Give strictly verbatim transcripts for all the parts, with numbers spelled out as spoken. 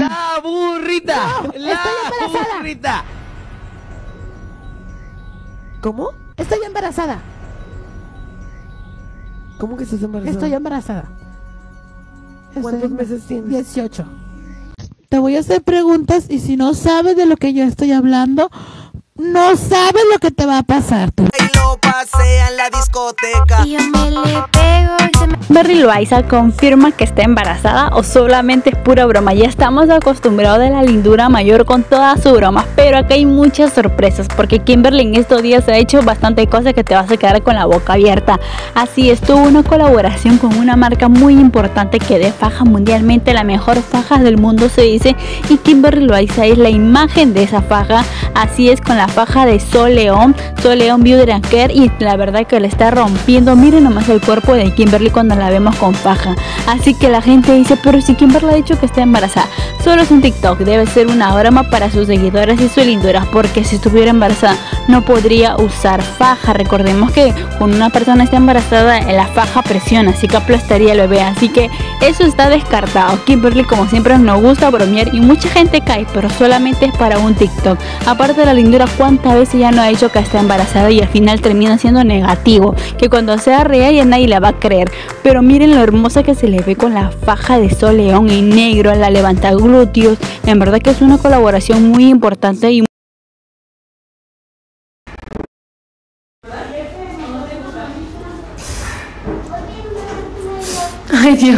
La burrita. No, la estoy embarazada. burrita. ¿Cómo? Estoy embarazada. ¿Cómo que estás embarazada? Estoy embarazada. ¿Cuántos Estoy- meses tienes? dieciocho. Te voy a hacer preguntas y si no sabes de lo que yo estoy hablando, no sabes lo que te va a pasar. Tú. Y lo pasea en la discoteca. Y yo me le pego y se me... Kimberly Loaiza confirma que está embarazada o solamente es pura broma. Ya estamos acostumbrados de la lindura mayor con todas sus bromas, pero acá hay muchas sorpresas porque Kimberly en estos días ha hecho bastante cosas que te vas a quedar con la boca abierta. Así es, tuvo una colaboración con una marca muy importante que de faja mundialmente, la mejor faja del mundo se dice, y Kimberly Loaiza es la imagen de esa faja. Así es, con la faja de Sol León, Sol León Beauty and Care, y la verdad que le está rompiendo. Miren nomás el cuerpo de Kimberly cuando la vemos con faja. Así que la gente dice, pero si Kimberly ha dicho que está embarazada, solo es un TikTok, debe ser una broma para sus seguidores y su lindura, porque si estuviera embarazada no podría usar faja. Recordemos que cuando una persona está embarazada la faja presiona, así que aplastaría el bebé, así que eso está descartado. Kimberly como siempre nos gusta bromear y mucha gente cae, pero solamente es para un TikTok. Aparte de la lindura, cuántas veces ya no ha dicho que está embarazada y al final termina siendo negativo, que cuando sea real ya nadie la va a creer. Pero miren lo hermosa que se le ve con la faja de Sol León en negro, la levanta glúteos. En verdad que es una colaboración muy importante y ay Dios.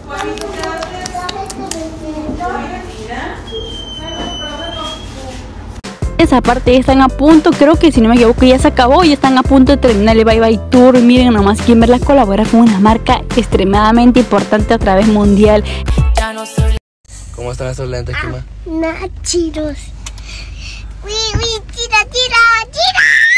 esa parte ya están a punto, creo que si no me equivoco ya se acabó, ya están a punto de terminar el Bye Bye Tour. Miren nomás, Kimberly colabora con una marca extremadamente importante a través mundial. ¿Cómo están estos lentes, Kima? Nachiros. Uy, uy, tira, tira, tira.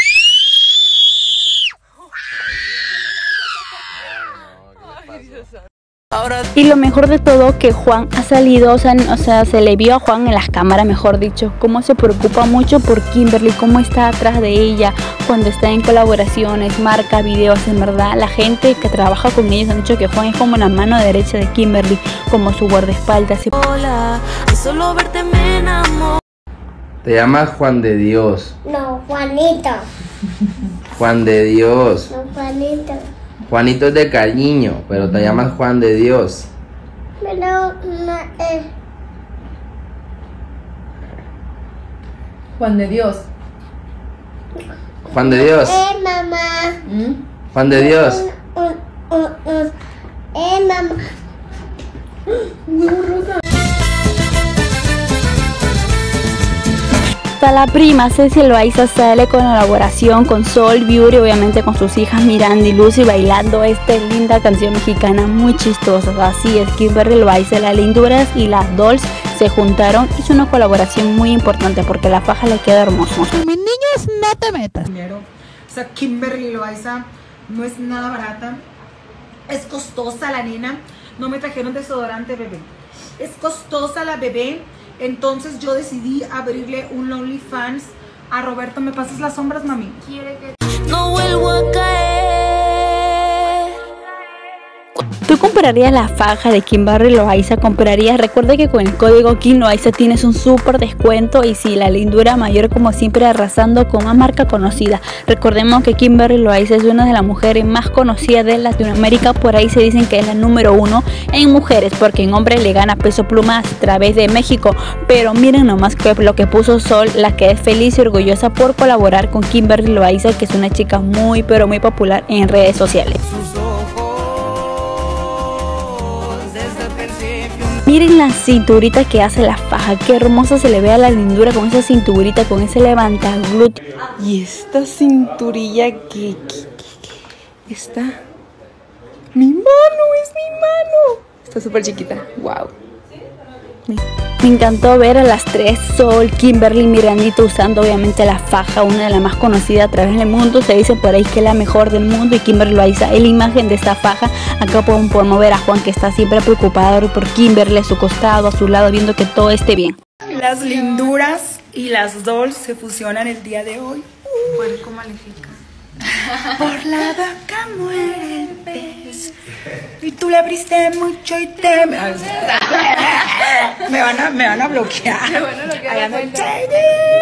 Y lo mejor de todo que Juan ha salido, o sea, o sea, se le vio a Juan en las cámaras, mejor dicho, cómo se preocupa mucho por Kimberly, cómo está atrás de ella cuando está en colaboraciones, marca videos. En verdad, la gente que trabaja con ellos han dicho que Juan es como la mano derecha de Kimberly, como su guardaespaldas. Hola, solo verte me enamoro. Te llamas Juan de Dios. No, Juanito. Juan de Dios. No, Juanito. Juanito es de cariño, pero te llamas Juan de Dios. Pero no es. Juan de Dios. Juan de Dios. Eh, mamá. ¿Mm? Juan de Dios. Uh, uh, uh. Eh, mamá. Hasta la prima Ceci Loaiza sale con colaboración con Sol Beauty, obviamente con sus hijas Miranda y Lucy bailando esta linda canción mexicana muy chistosa. Así es, Kimberly Loaiza, las linduras y las dolls se juntaron, hizo una colaboración muy importante porque la faja le queda hermoso. Mis niños, no te metas. Primero, o sea, Kimberly Loaiza no es nada barata, es costosa la nena, no me trajeron desodorante bebé, es costosa la bebé. Entonces yo decidí abrirle un OnlyFans a Roberto. ¿Me pasas las sombras, mami? Quiere que no vuelvo a caer. ¿Tú comprarías la faja de Kimberly Loaiza? ¿Comprarías? Recuerda que con el código Kim Loaiza tienes un súper descuento. Y si sí, la lindura mayor como siempre arrasando con una marca conocida. Recordemos que Kimberly Loaiza es una de las mujeres más conocidas de Latinoamérica. Por ahí se dicen que es la número uno en mujeres, porque en hombres le gana Peso Pluma a través de México. Pero miren nomás que lo que puso Sol, la que es feliz y orgullosa por colaborar con Kimberly Loaiza, que es una chica muy pero muy popular en redes sociales. Miren la cinturita que hace la faja, qué hermosa se le ve a la lindura con esa cinturita, con ese levanta glúteo. Y esta cinturilla que, que, que está. Mi mano, es mi mano. Está súper chiquita. Wow. Me encantó ver a las tres, Sol, Kimberly y Mirandita usando obviamente la faja, una de las más conocidas a través del mundo. Se dice por ahí que es la mejor del mundo y Kimberly Loaiza es la imagen de esta faja. Acá podemos, podemos ver a Juan, que está siempre preocupado por Kimberly, a su costado, a su lado, viendo que todo esté bien. Las linduras y las dolls se fusionan el día de hoy. Pues, ¿cómo califica? Por la boca muere el pez. Y tú le abriste mucho y te... Me van a, me van a bloquear. Me van a bloquear.